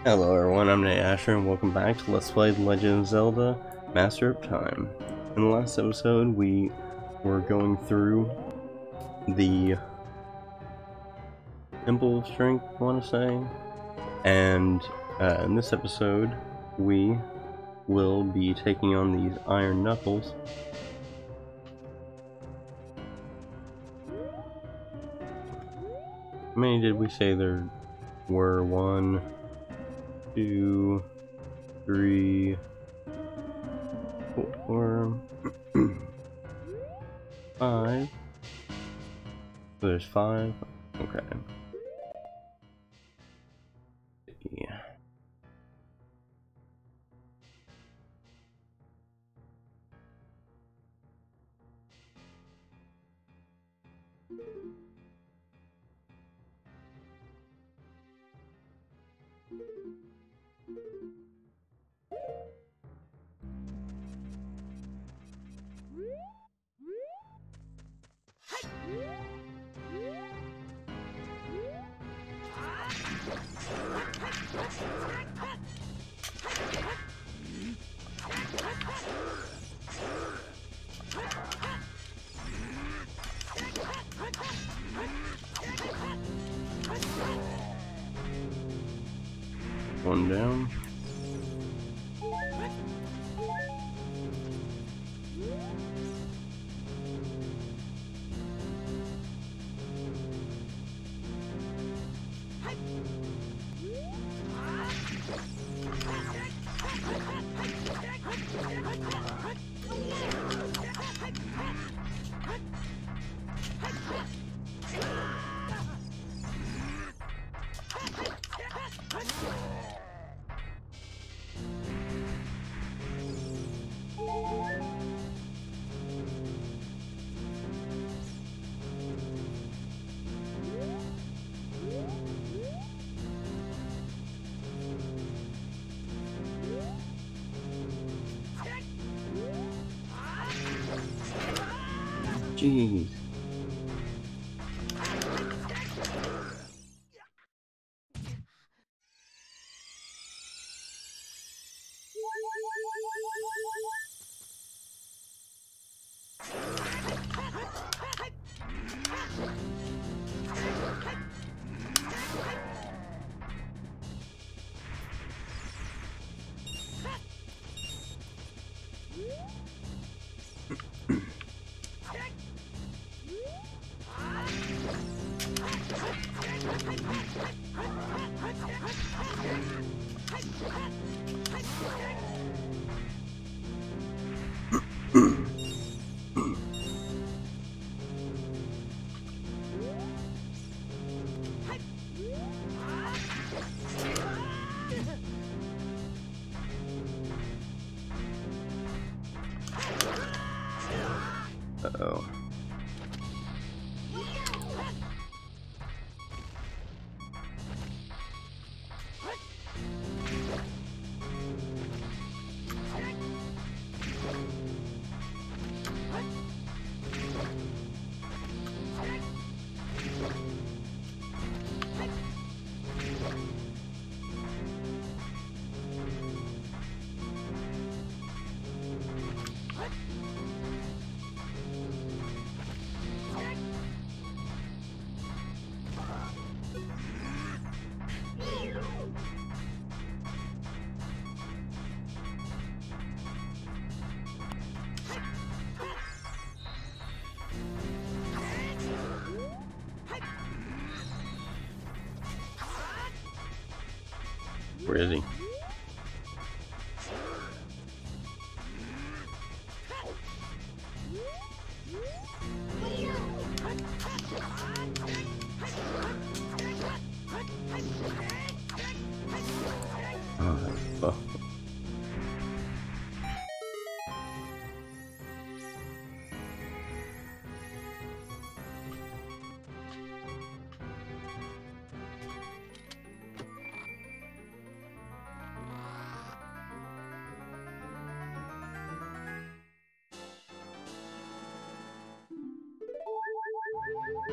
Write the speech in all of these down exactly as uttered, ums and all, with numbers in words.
Hello everyone, I'm Nate Asher and welcome back to Let's Play The Legend of Zelda Master of Time. In the last episode we were going through the Temple of Strength, I want to say, and uh, in this episode we will be taking on these Iron Knuckles. How many did we say there were? One, two, three, four, five. So there's five. Okay. Yeah. One down. Jeez. Uh-oh. Where is he? Oh, oh.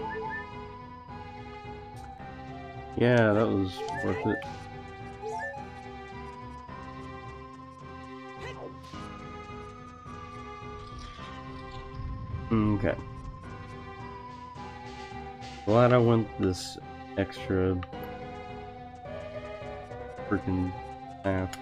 Yeah, that was worth it. Okay. Glad I went this extra freaking path.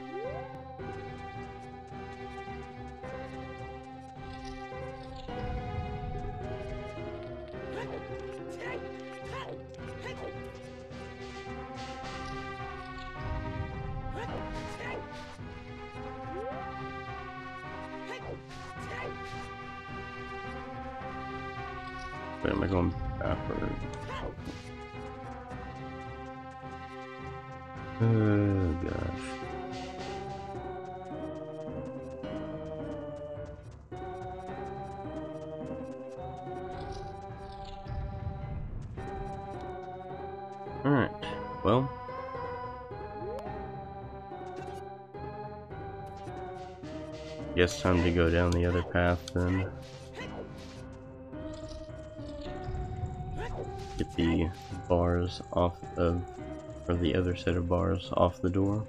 Wait, am I going backward? Oh gosh. Alright, well. Guess time to go down the other path then. Get the bars off of, or the other set of bars off the door.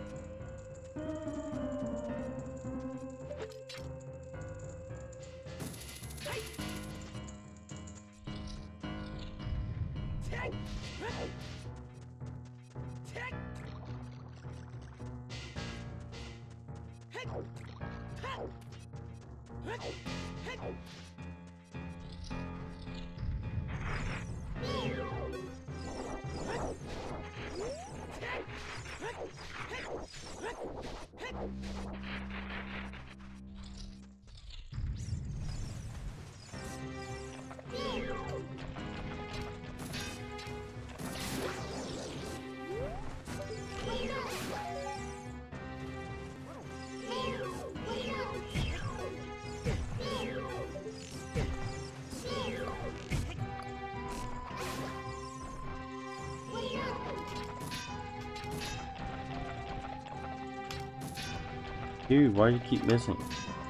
Dude, why do you keep missing?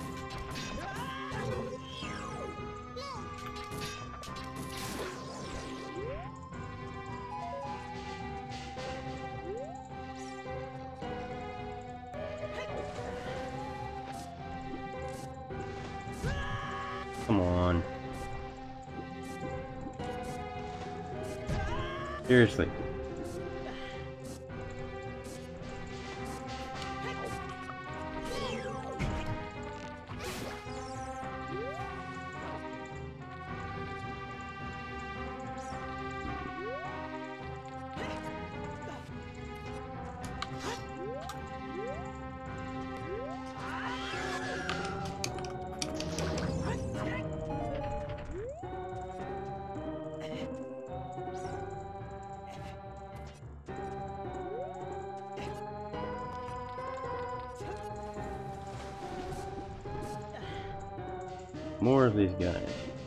Come on. Seriously. More of these guys.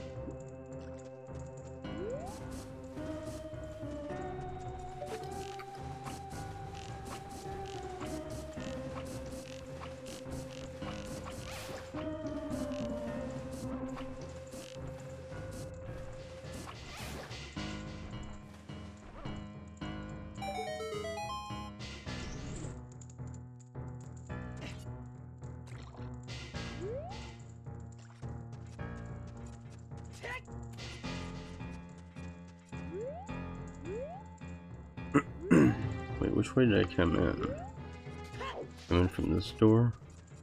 Wait, which way did I come in? Come in from this door?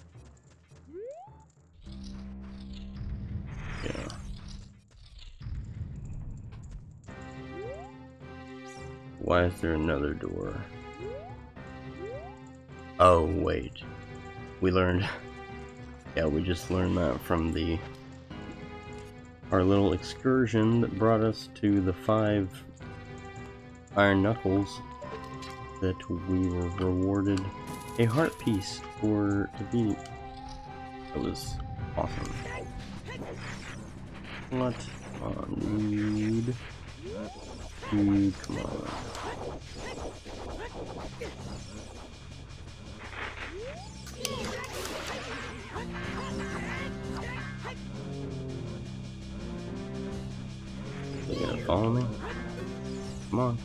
Yeah. Why is there another door? Oh, wait. We learned... Yeah, we just learned that from the... our little excursion that brought us to the five iron knuckles that we were rewarded a heart piece for to beat. It was awesome. What? Come on, dude. Dude, come on. You gonna follow me? Come on.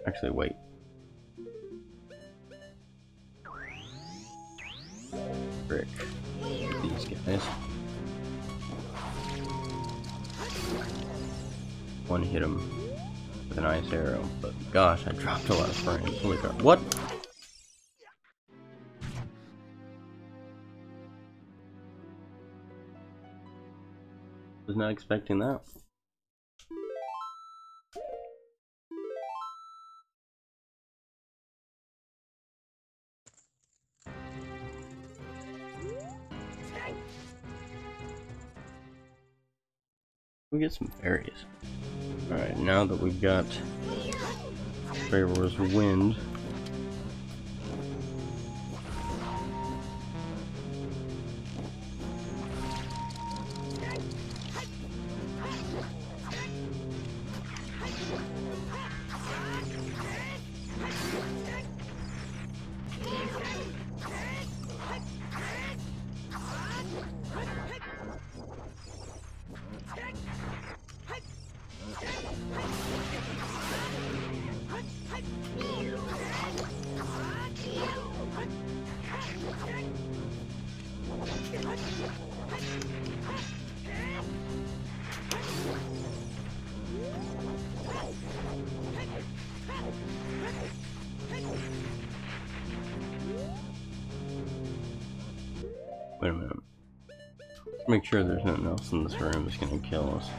Actually, wait. Frick. These guys. One hit him with an ice arrow, but gosh, I dropped a lot of frames. Holy crap. What? Was not expecting that. We get some berries. Alright, now that we've got Favor's Wind, wait a minute. Let's make sure there's nothing else in this room that's gonna kill us.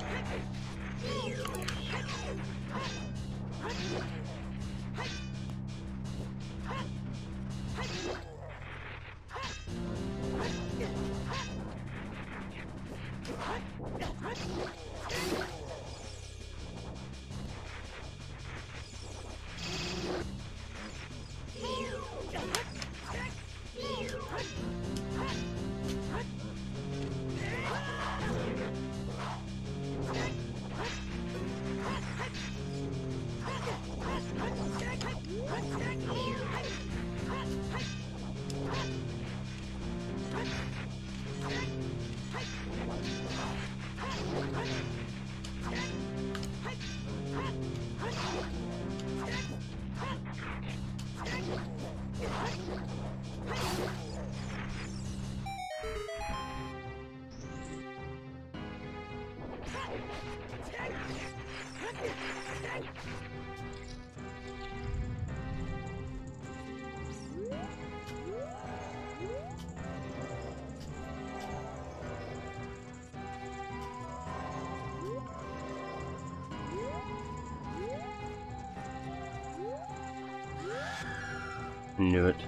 Knew it.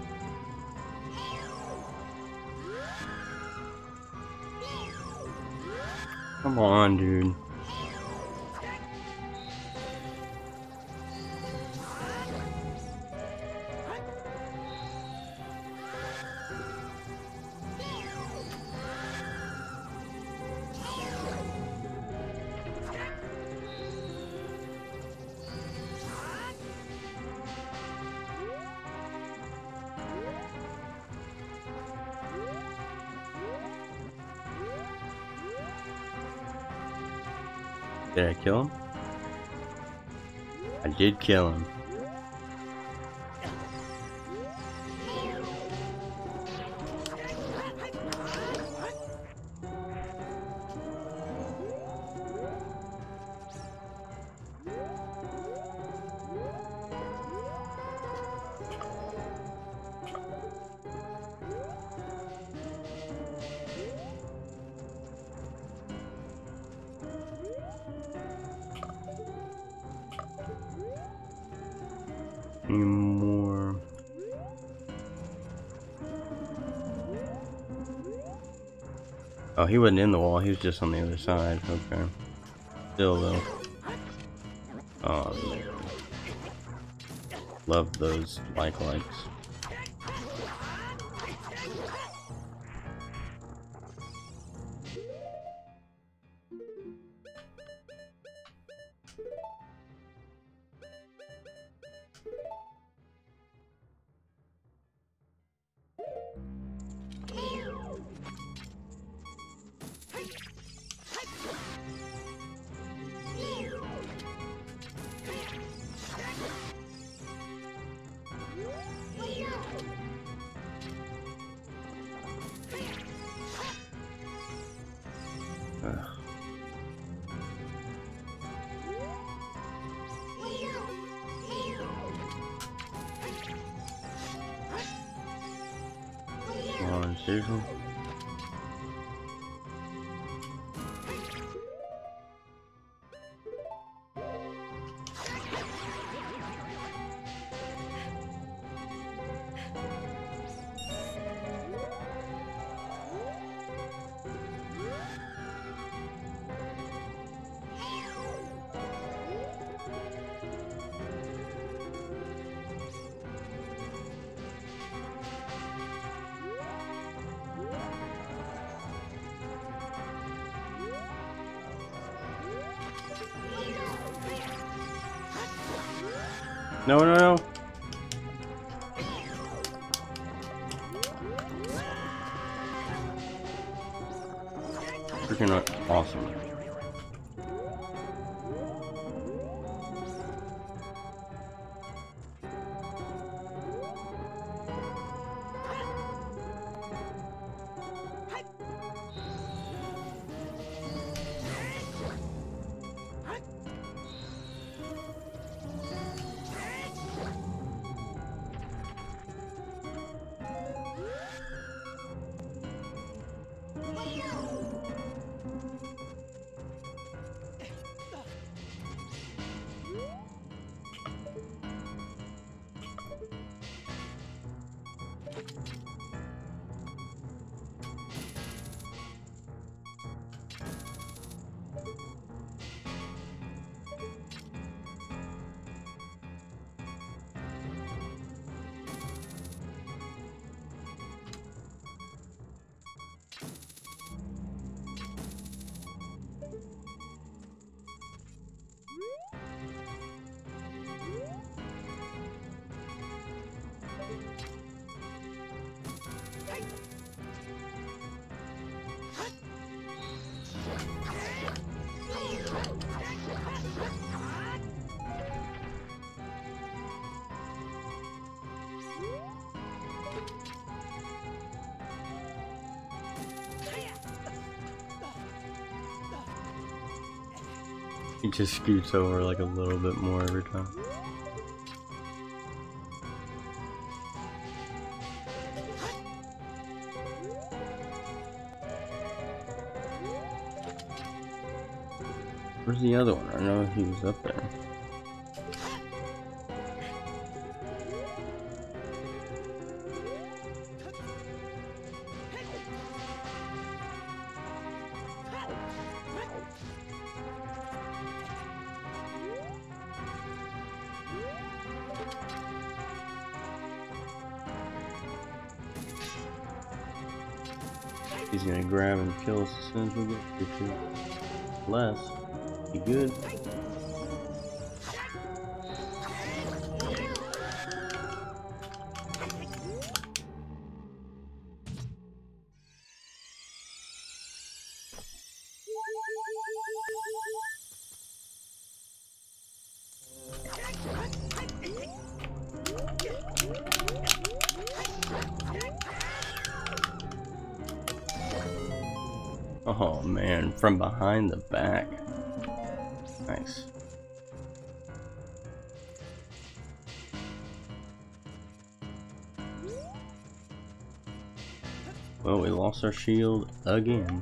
Come on, dude. Did I kill him? I did kill him. Any more? Oh, he wasn't in the wall, he was just on the other side. Okay. Still though. Oh man. Love those like likes. Seriously? No, no, no. Freaking awesome. He just scoots over like a little bit more every time. Where's the other one? I don't know if he was up there. He's gonna grab and kill us as soon as we get to two. Less. Be good. Oh man, from behind the back. Nice. Well, we lost our shield again.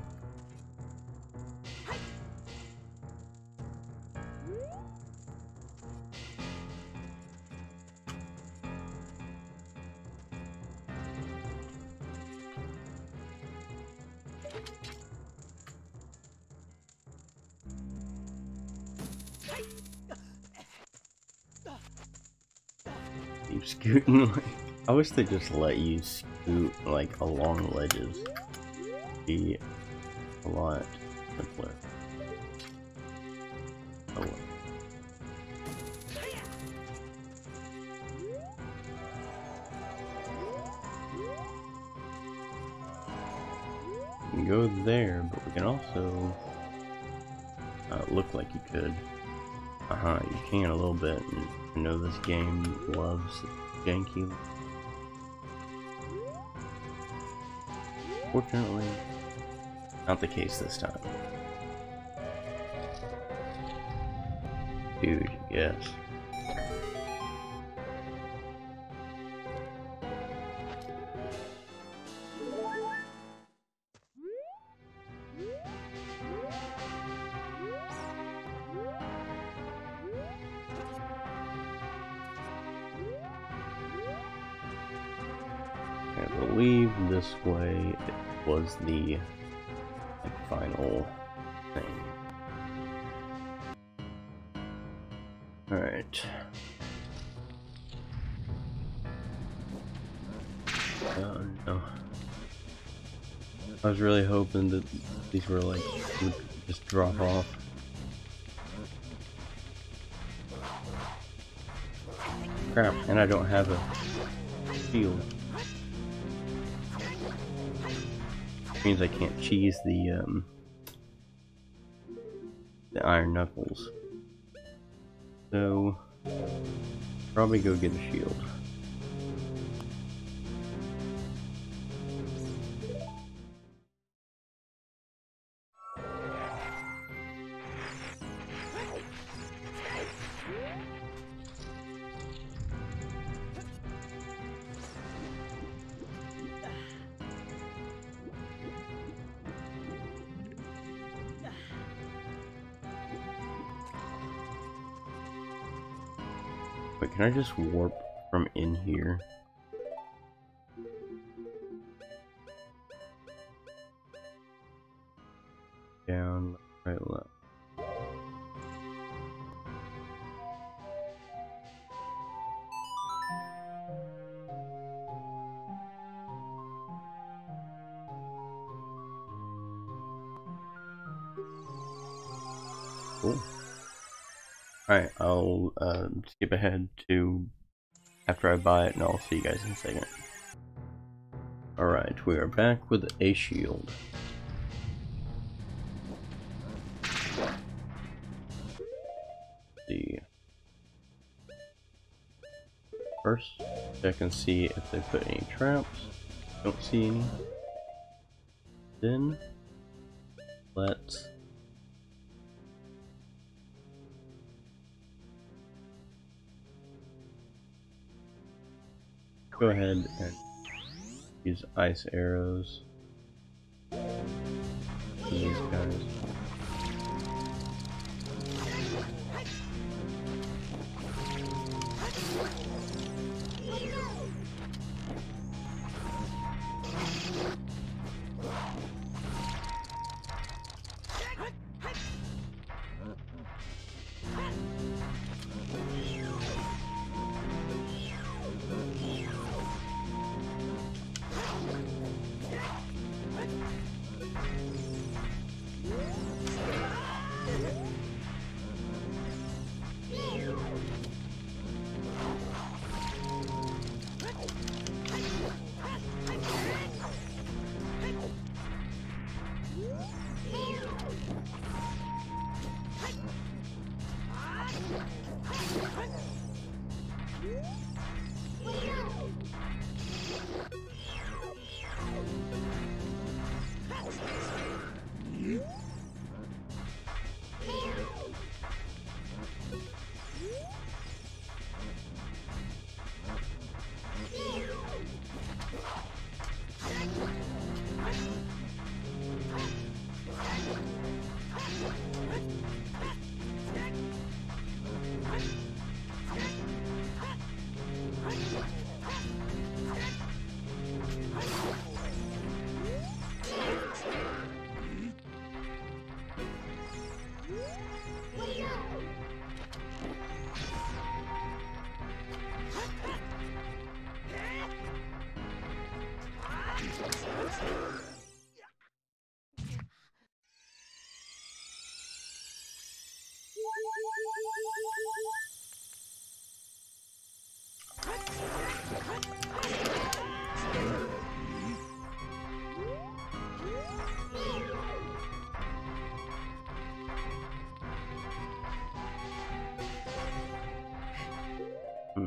Keep scooting. Like, I wish they just let you scoot like along ledges. Be a lot simpler. Oh well. You can go there, but we can also uh, look like you could. Uh-huh, you can a little bit, and I know this game loves janky. Fortunately, not the case this time. Dude, yes. I believe this way it was the like, final thing. Alright. Oh no. I was really hoping that these were like, would just drop off. Crap, and I don't have a shield. Which means I can't cheese the, um, the iron knuckles. So, probably go get a shield. Wait, can I just warp from in here? Down, right, left. Cool. Alright, I'll uh, skip ahead to after I buy it and I'll see you guys in a second. Alright, we are back with a shield. See. First, check and see if they put any traps. Don't see any. Then, let's go ahead and use ice arrows for these guys. Hmm.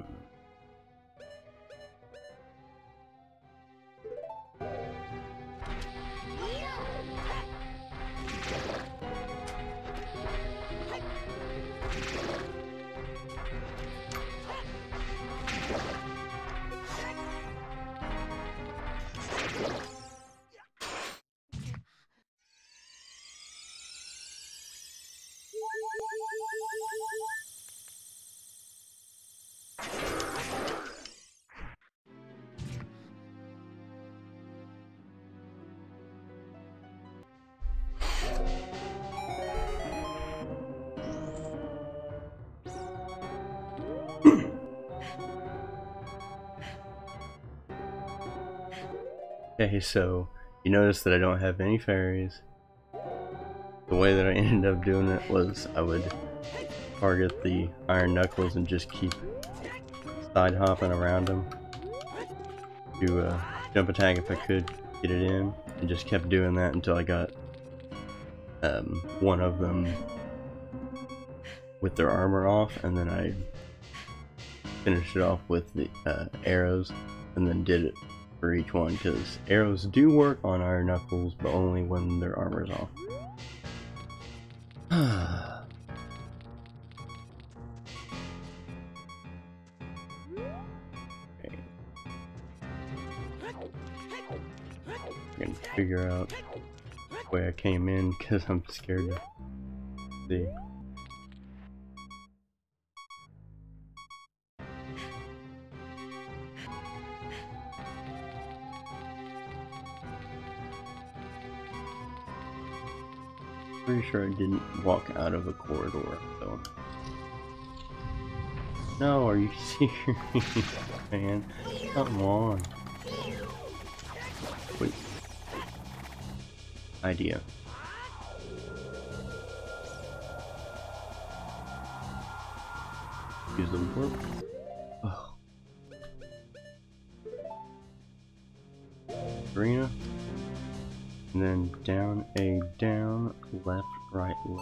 Okay, so you notice that I don't have any fairies. The way that I ended up doing it was I would target the iron knuckles and just keep side hopping around them to uh, jump attack if I could get it in, and just kept doing that until I got um, one of them with their armor off, and then I finished it off with the uh, arrows, and then did it for each one, because arrows do work on iron knuckles, but only when their armor's off. Okay. I'm gonna figure out the way I came in, because I'm scared to see. Pretty sure I didn't walk out of a corridor, so. No, are you serious, man? Come on. Wait. Idea. Use the warp. Oh. Arena. And then down, A, down, left, right, left.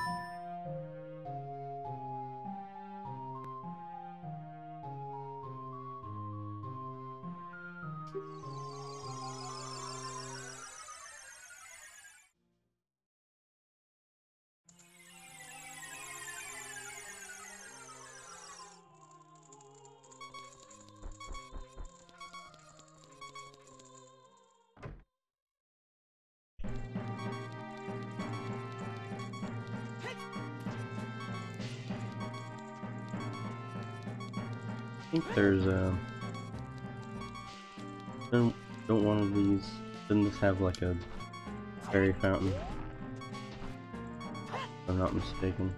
I think there's a. Don't, don't one of these. Doesn't this have like a fairy fountain? If I'm not mistaken.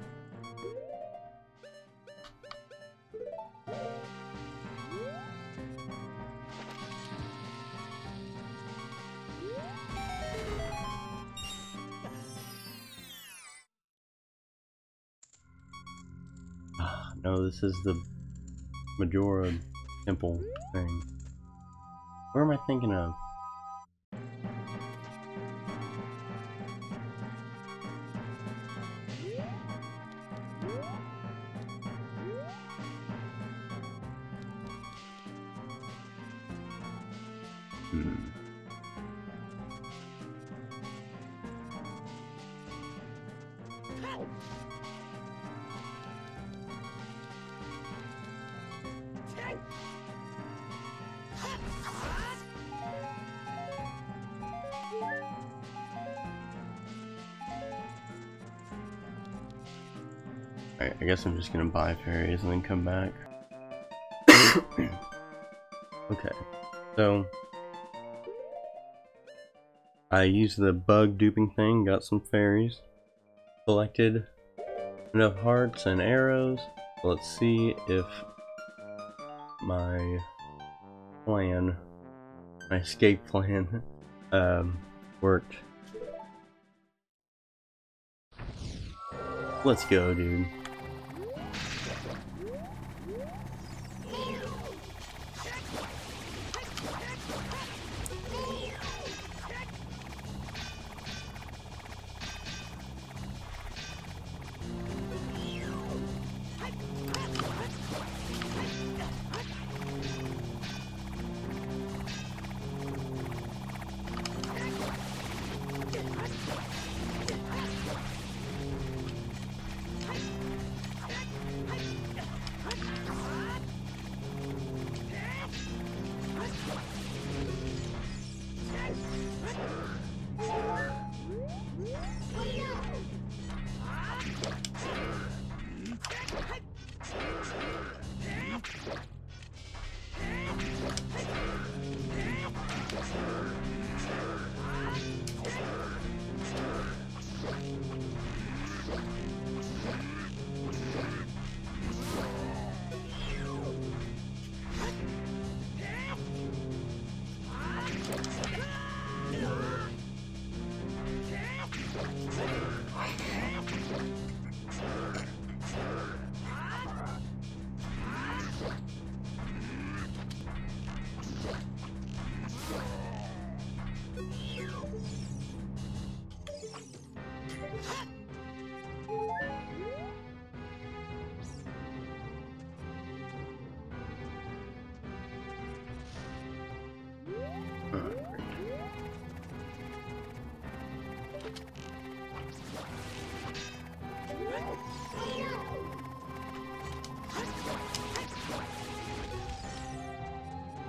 Ah, no, this is the Majora temple thing. Where am I thinking of? Hmm. Alright, I guess I'm just gonna buy fairies and then come back. Okay, so I used the bug duping thing, got some fairies, collected enough hearts and arrows. Let's see if my plan, my escape plan, um, worked. Let's go, dude.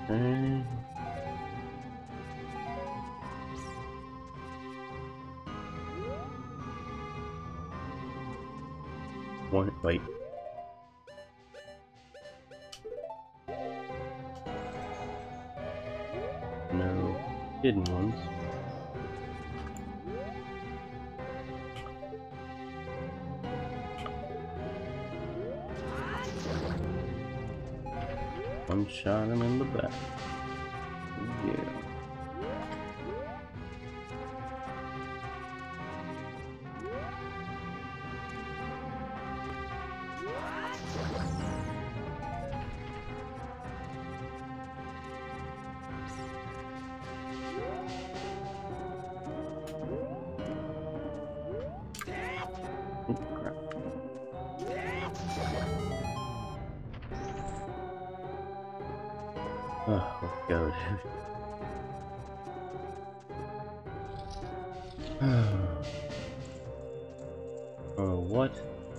Okay. One, wait. No hidden ones. One shot him in the back. Yeah. Oh, crap. Oh, let's go, dude. Oh, what?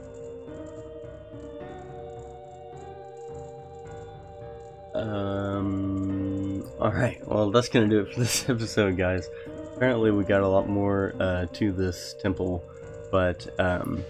Um. Alright, well, that's gonna do it for this episode, guys. Apparently, we got a lot more uh, to this temple, but, um.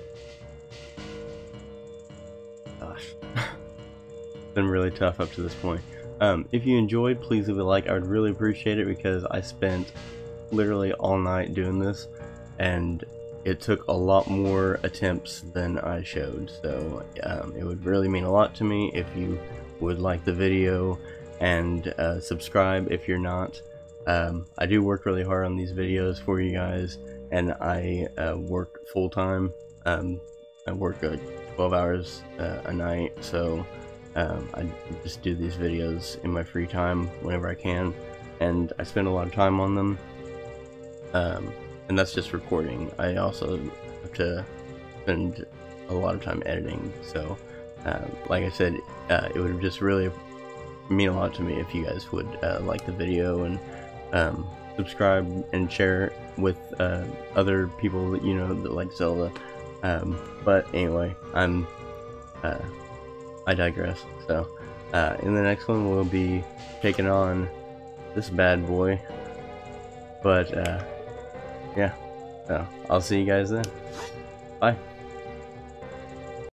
Gosh. It's been really tough up to this point. Um, if you enjoyed, please leave a like. I would really appreciate it because I spent literally all night doing this, and it took a lot more attempts than I showed, so um, it would really mean a lot to me if you would like the video and uh, subscribe if you're not. Um, I do work really hard on these videos for you guys, and I uh, work full-time. Um, I work uh, twelve hours uh, a night, so um, I just do these videos in my free time whenever I can, and I spend a lot of time on them. Um, and that's just recording. I also have to spend a lot of time editing, so uh, like I said, uh, it would just really mean a lot to me if you guys would uh, like the video and um, subscribe and share it with uh, other people that you know that like Zelda. Um, but anyway, I'm uh, I digress. So uh, in the next one we'll be taking on this bad boy, but uh, yeah, so I'll see you guys then. Bye.